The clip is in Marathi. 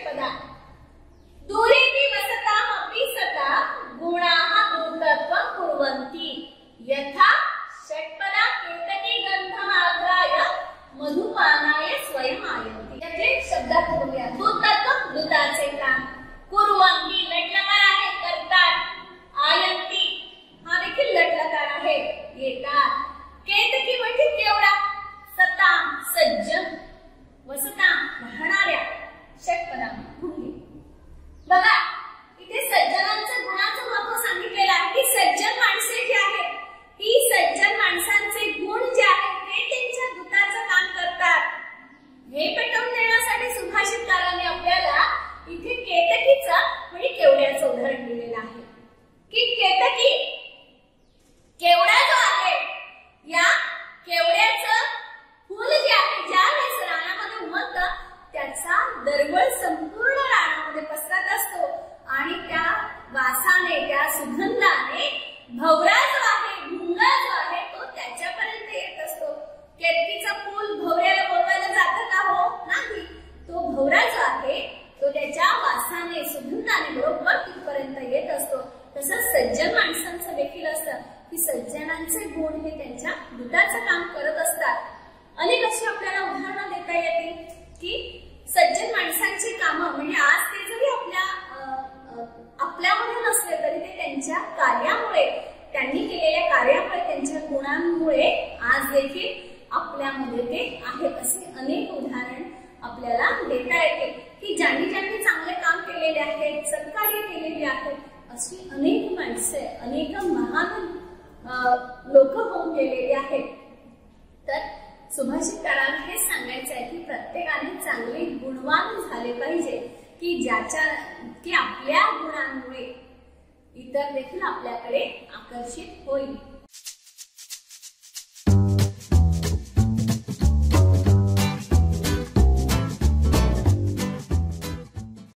षट्पदा दूरेपि वसतामपि सता गुणाः दूतत्वं कुर्वन्ति यथा षट्पदा केतकी गन्धमाघ्राय मधुपानाय स्वयं आयन्ति। याचे शब्दार्थ बघूया। दूतत्व दूताचे काम, कुर्वन्ति लटलकार आहे करतात, आयन्ति हा देखील लटलकार आहे येतात, केतकी म्हणजे केवढा, सता सज्जन, वसता राहणाऱ्या, षट्पदा भूमी। बघा इथे सज्जनांचं गुणाचं महत्व सांगितलेलं आहे की सज्जन माणसे जी आहेत ही सज्जन माणसांचे गुण जे आहेत ते त्यांच्या दूताचं काम करतात। हे पटवून देण्यासाठी सुभाषितकारांनी आपल्याला इथे केतकीचं म्हणजे केवड्याचं उदाहरण दिलेलं आहे की केतकी केवडा जो आहे या केवड्याचं फूल जे आहे ज्या वेळेस रानामध्ये उमलतं त्याचा दरवळ संपूर्ण रानामध्ये पसरत असतो आणि त्या वासाने त्या सुगंधाने भवरा जो आहे भुंगा जो आहे तो त्याच्यापर्यंत येत असतो। केतकीचं फूल भवऱ्याला बोलवायला जातं का? हो नाही, तो भवरा जो आहे तो त्याच्या वासाने सुगंधाने बरोबर तिथपर्यंत येत असतो। तसंच सज्जन माणसांचं देखील असतं की सज्जनांचे गुण हे त्यांच्या दूताचं काम करत असतात। अनेक अशी आपल्याला उदाहरणं देता येतील की सज्जन माणसांची कामं म्हणजे आज ते जरी आपल्यामध्ये नसले तरी ते त्यांच्या कार्यामुळे त्यांनी केलेल्या कार्यामुळे त्यांच्या गुणांमुळे आज देखील आपल्यामध्ये ते आहेत। असे अनेक उदाहरण आपल्याला देता येते की ज्यांनी चांगले काम केलेले आहेत, सत्कार्य केलेले आहेत अशी अनेक माणसे अनेक महान लोक होऊन गेलेली आहेत। तर सुभाषितकारांना हे सांगायचं आहे की प्रत्येकाने चांगले गुणवान झाले पाहिजे की आपल्या गुणांमुळे इतर देखील आपल्याकडे आकर्षित होईल।